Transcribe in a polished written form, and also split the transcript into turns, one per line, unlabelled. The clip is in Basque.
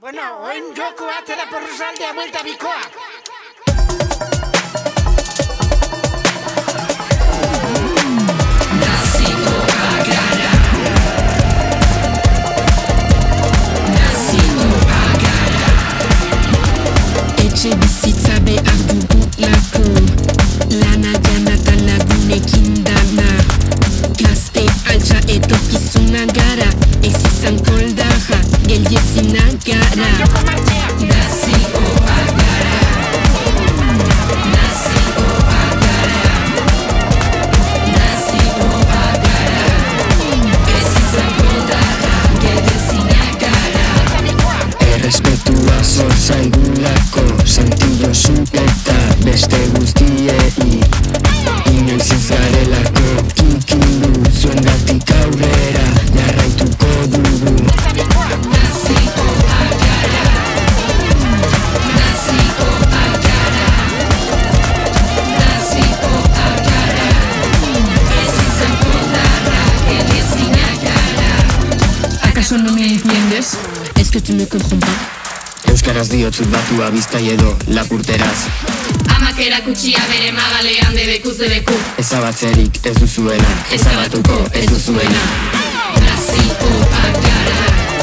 Bueno, oin joko atera porruzaldea buelta bikoak.
Etxe bizitza behar dugu lako, lana janata lagunekin dana. Gazte altxa etorkizuna gara, ez izan koldaja, geldiezina gara. Nazioa gara, nazioa gara, nazioa gara, ez izan koldaja, geldiezina gara. Errespetua zor zaigulako, sentido supeta beste guztiei, inoiz ez garelako kikindu, zuengatik aurrera jarraituko dugu. Nazioa gara, nazioa gara, nazioa gara, ez izan koldarra, geldiezina gara.
¿Acaso no me entiendes?
Es que tu me comprends pas.
Euskaraz diotzut batua Bizkai edo lapurteraz.
Amak erakutsia bere magalean debekuz debeku.
Ezabatzerik ez duzuela,
Ezabatuko ez duzuena.
Nazioa gara,